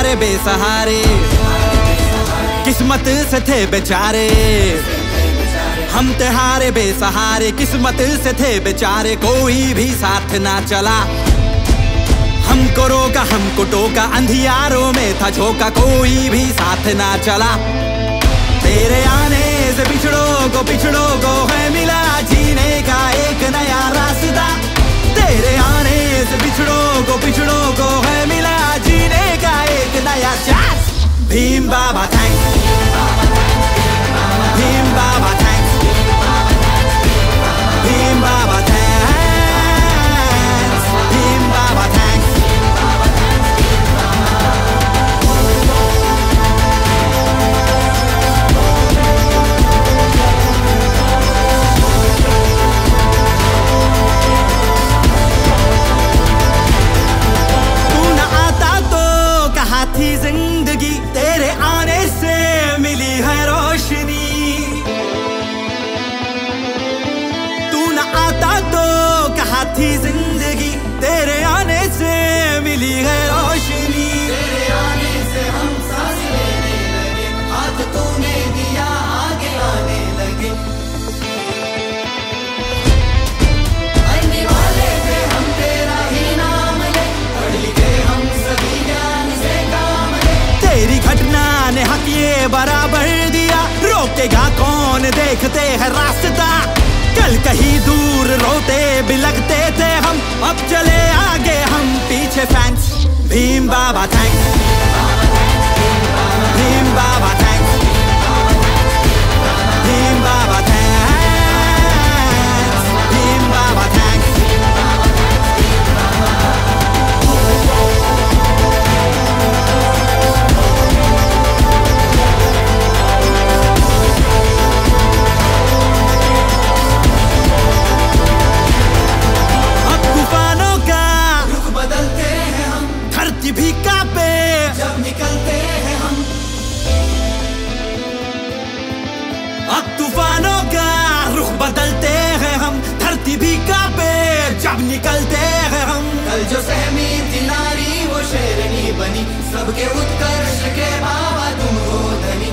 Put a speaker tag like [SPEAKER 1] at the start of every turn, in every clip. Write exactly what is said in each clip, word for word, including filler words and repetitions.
[SPEAKER 1] हारे बेसहारे, किस्मत से थे बेचारे। हम थे हारे बेसहारे, किस्मत से थे बेचारे, कोई भी साथ ना चला। हमको रोका हमको टोका, अंधियारों में था झोंका, कोई भी साथ ना चला। तेरे आने से पिछड़ों को पिछड़ों को है मिला जीने का एक नया रास्ता। तेरे आने से पिछड़ों को पिछड़ों को है मिला जीने का एक नया chance. Bhim Baba thanks, Bhim Baba thanks, Bhim Baba thanks, Bhim Baba thanks. थी जिंदगी, तेरे आने से मिली है रोशनी। तू न आता तो कहा थी जिंदगी, तेरे आने से मिली है रोशनी।
[SPEAKER 2] तेरे आने से हम सांस लेने लगे, हाथ तूने दिया आगे आने लगे। मरने वाले थे हम तेरा ही नाम ले, पढ़ लिखे हम सभी ज्ञान से काम ले।
[SPEAKER 1] तेरी घटना ने हक ये बराबर दिया, रोकेगा कौन देखते हैं रास्ता। कल कहीं दूर रोते बिलखते थे हम, अब चले आगे हम पीछे fans. Bhim Baba thanks, Bhim Baba thanks, Bhim Baba thanks, Bhim Baba thanks. भी कांपे
[SPEAKER 2] जब निकलते हैं हम,
[SPEAKER 1] अब तूफानों का रुख बदलते हैं हम। धरती भी कांपे जब निकलते हैं हम।
[SPEAKER 2] कल जो सहमी थी नारी वो शेरनी बनी, सबके उत्कर्ष के बाबा तुम हो धनी।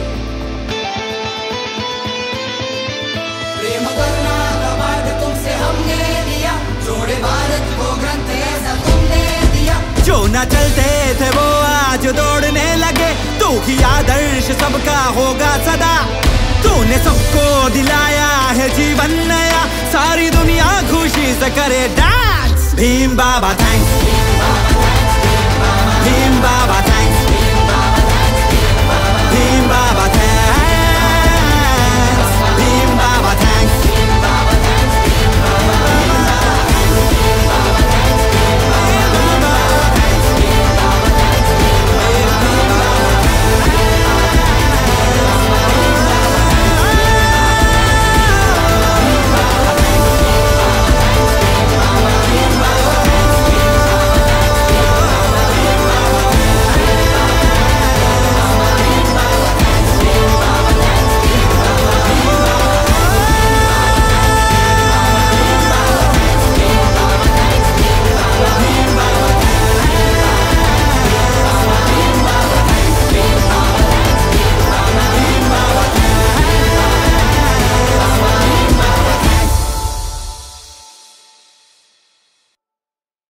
[SPEAKER 2] प्रेम करुणा का पाठ तुमसे हमने लिया, जोड़े भारत को ग्रंथ ऐसा तुमने दिया।
[SPEAKER 1] जो न चलते थे वो आज दौड़ने लगे, तू ही आदर्श सबका होगा सदा। तूने सबको दिलाया है जीवन नया, सारी दुनिया खुशी से करे डांस। भीम बाबा थैंक्स, भीम बाबा